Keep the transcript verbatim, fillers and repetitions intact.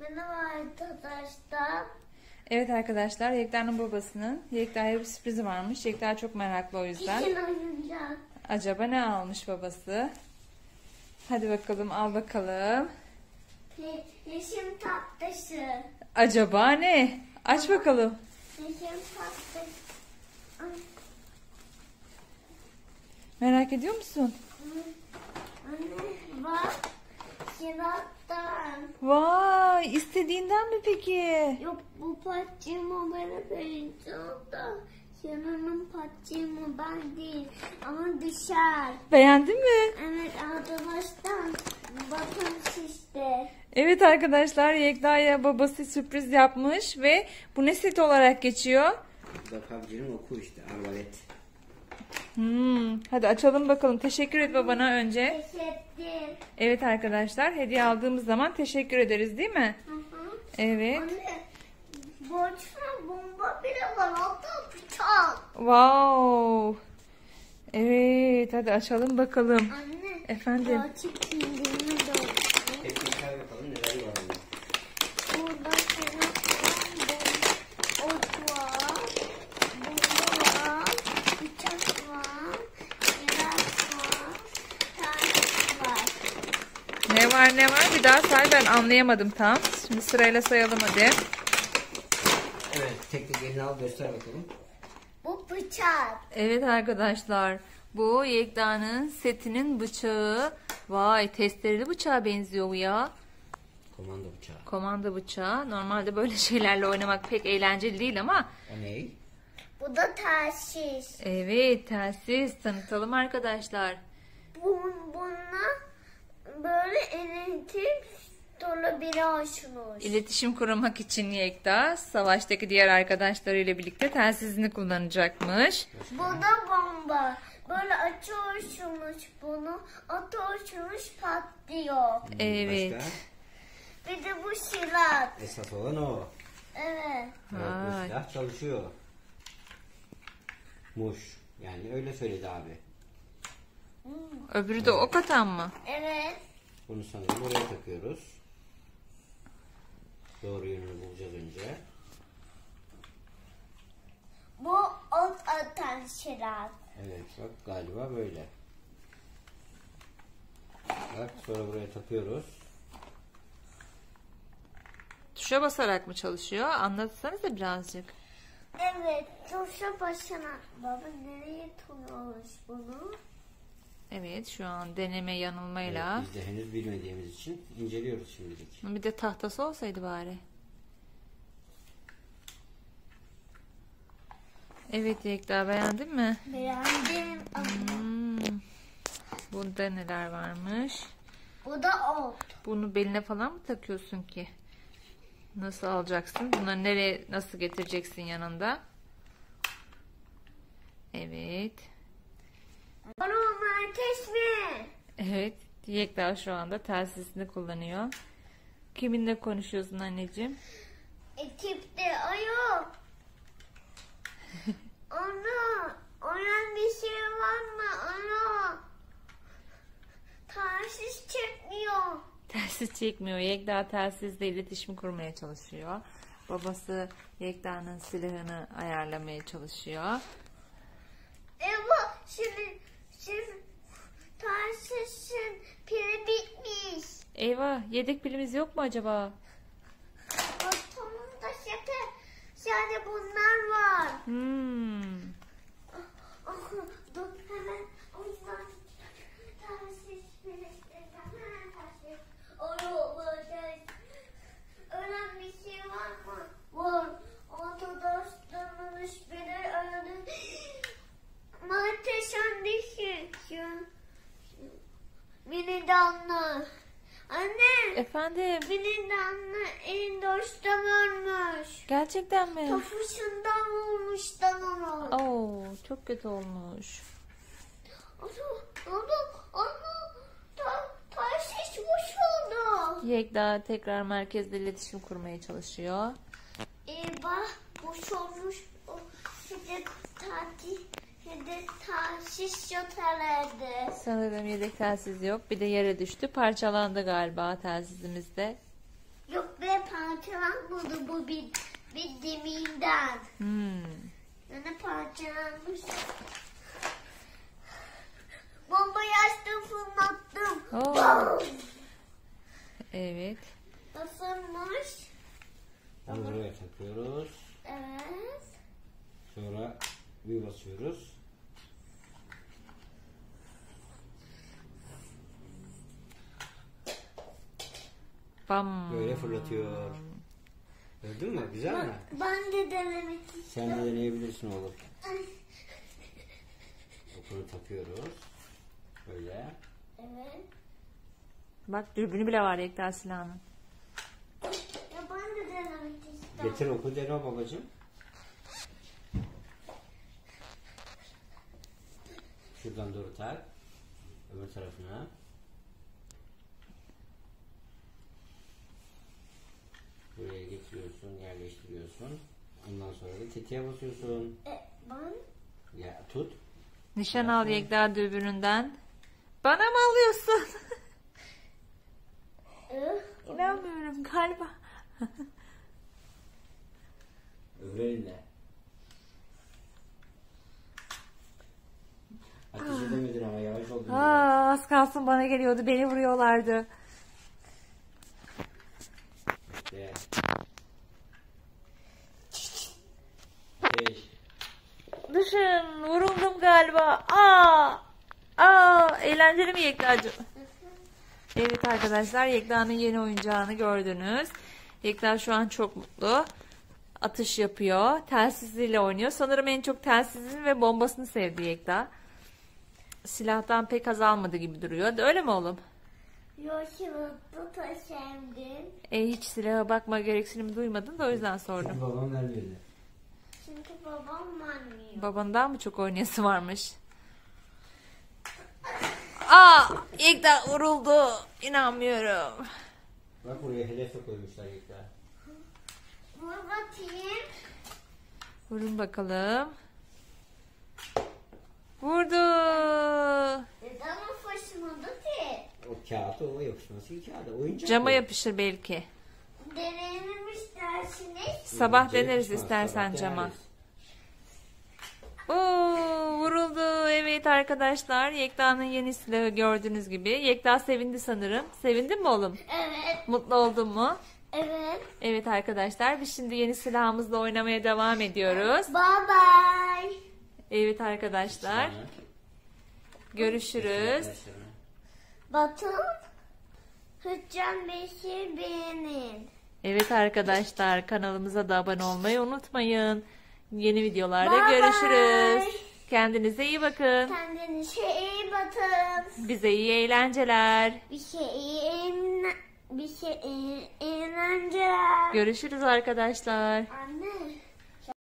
Merhaba arkadaşlar. Evet arkadaşlar, Yekta'nın babasının Yekta'ya bir sürprizi varmış. Yekta çok meraklı o yüzden. İçin oyuncak. Acaba ne almış babası? Hadi bakalım, al bakalım. Yeşim tatlısı. Acaba ne? Aç bakalım. Yeşim tatlısı. Merak ediyor musun? Anne bak. Şirattan. Vay, istediğinden mi peki? Yok, bu patçığımı bana benziyor da Şirat'ın patçığımı ben değil ama dışarı. Beğendin mi? Evet arkadaşlar, bakın işte. Evet arkadaşlar, Yekta'ya babası sürpriz yapmış ve bu ne set olarak geçiyor? Bu da P U B G'nin oku işte, arbalet. Hmm, hadi açalım bakalım. Teşekkür et babana önce. Teşekkür. Evet arkadaşlar, hediye aldığımız zaman teşekkür ederiz değil mi? Hı hı. Evet. Anne, borçlu bomba bile var. Hatta bıçak. Wow. Evet, hadi açalım bakalım. Anne. Efendim. Gerçek kimliğime de olsun. Hepsini say bakalım neler var onda. Burada senin bomba var. Bomba var. Bıçak var. Biraz var. Taş var. Ne var ne var? Bir daha say, ben anlayamadım tam. Şimdi sırayla sayalım hadi. Evet, tek tek elini al, göster bakalım. Bu bıçak. Evet arkadaşlar, bu Yekta'nın setinin bıçağı. Vay, testereli bıçağa benziyor bu ya. Komando bıçağı. Komando bıçağı. Normalde böyle şeylerle oynamak pek eğlenceli değil ama. O ne? Bu da telsiz. Evet, telsiz tanıtalım arkadaşlar. Bu, bununla böyle elektrik dolu biri açmış. İletişim kurmak için Yekta savaştaki diğer arkadaşlarıyla birlikte telsizini kullanacakmış. Bu da bomba. Böyle açıyorsunuz bunu. Atıyorsunuz, patlıyor. Evet. Başka? Bir de bu silah. Esas olan o. Evet. Evet, bu Vay. silah çalışıyor. Muş. Yani öyle söyledi abi. Öbürü de ok atan mı? Evet. Bunu sanırım oraya takıyoruz. Doğru yönünü bulacağız önce. Bu ok atan silah. Evet, bak galiba böyle. Bak, sonra buraya takıyoruz. Tuşa basarak mı çalışıyor? Anlatsanıza birazcık. Evet. Tuşa başına. Baba nereye tutuyoruz bunu? Evet, şu an deneme yanılmayla. Evet, biz de henüz bilmediğimiz için inceliyoruz şimdilik. Bir de tahtası olsaydı bari. Evet Yekta, beğendin mi? Beğendim. Hmm. Bunda neler varmış? Bu da ok. Bunu beline falan mı takıyorsun ki? Nasıl alacaksın? Bunları nereye, nasıl getireceksin yanında? Evet. Balon ateş mi? Evet. Yekta şu anda telsizini kullanıyor. Kiminle konuşuyorsun anneciğim? Ekipte ayo. Ana. Ona bir şey var mı? Ana. Telsiz çekmiyor. Telsiz çekmiyor. Yekta telsizle iletişim kurmaya çalışıyor. Babası Yekta'nın silahını ayarlamaya çalışıyor. Eva şimdi şimdi telsizin pili bitmiş. Eyvah, yedek pilimiz yok mu acaba? Ortamında şeker. Yani bunlar var. Hmm. Ah, dur hemen ondan telsiz pili. Hemen telsiz. Olabilir. Ölen bir şey var mı? Var. Arkadaşlarımın hiçbiri öyle. Muhteşemdeki şu mini damla. Anne. Efendim? Mini damla en dostum ölmüş. Gerçekten mi? Kafasından vurmuştan onu. Oo, çok kötü olmuş. Onu, onu, onu, ta, taşış boş oldu. Yekta tekrar merkezle iletişim kurmaya çalışıyor. Eyvah, boş olmuş. O hedef tatil, hedef taşış yotalardı. Sanırım yedek telsiz yok. Bir de yere düştü. Parçalandı galiba telsizimizde. Yok be parçalanmadı bu bir, bir deminden. Hmm. Yani parçalanmış. Bombayı açtım, fırlattım. Oo. Bam! Evet. Isınmış. Onu buraya takıyoruz. Evet. Sonra bir basıyoruz. Bam. Böyle fırlatıyor. Gördün mü? Güzel mi? Ben de denemek Sen istiyorum. de deneyebilirsin oğlum. Ay, Okunu takıyoruz. Böyle. evet. Bak dürbünü bile var Yekta silahının. Ya ben de denemek istiyorum. Getir oku dene babacığım. Şuradan doğru tak. Öbür tarafına. Buraya getiriyorsun, yerleştiriyorsun. Ondan sonra da tetiğe basıyorsun. E, ben? Ya tut. Nişan al Yekta dürbününden. Bana mı alıyorsun? Ih, İnanmıyorum galiba. Öbür elinde. Ateş edemedin ama yavaş oldun. Aa, az kalsın bana geliyordu. Beni vuruyorlardı. İşte. Beş. Düşün, vuruldum galiba. Aa! Aa, eğlenceli mi Yekta'cığım? Evet arkadaşlar, Yekta'nın yeni oyuncağını gördünüz. Yekta şu an çok mutlu. Atış yapıyor. Telsiziyle oynuyor. Sanırım en çok telsizini ve bombasını sevdi Yekta. Silahtan pek haz almadı gibi duruyor. Öyle mi oğlum? Yoşurtlu taşındım. E, hiç silaha bakma gereksinimi duymadın da o yüzden Çünkü sordum. babam vermedi. Çünkü babam vermiyor. Babandan mı çok oynayası varmış? Aa, Yekta vuruldu. İnanmıyorum. Bak buraya hedefe koymuşlar yıklar. Vur bakayım. Vurun bakalım. Vurdu. Neden o faşımadı ki? O kağıt o yapışması ki kağıda. Oyuncak Cama bu. yapışır belki. Deneyelim isterseniz. Sabah Yapışmaz, deneriz sabah istersen cama. deneriz. Oo, vuruldu. Evet arkadaşlar. Yekta'nın yeni silahı gördüğünüz gibi. Yekta sevindi sanırım. Sevindin mi oğlum? Evet. Mutlu oldun mu? Evet. Evet arkadaşlar. Biz şimdi yeni silahımızla oynamaya devam ediyoruz. Bye bye. Evet arkadaşlar. Sonra Görüşürüz. arkadaşlarına. Bakın. Hüccam beşi beğenin. Evet arkadaşlar. Kanalımıza da abone olmayı unutmayın. Yeni videolarda Bye bye. görüşürüz. Kendinize iyi bakın. Kendinize iyi bakın. Bize iyi eğlenceler. Bir şey iyi, bir şey iyi eğlenceler. Görüşürüz arkadaşlar. Anne.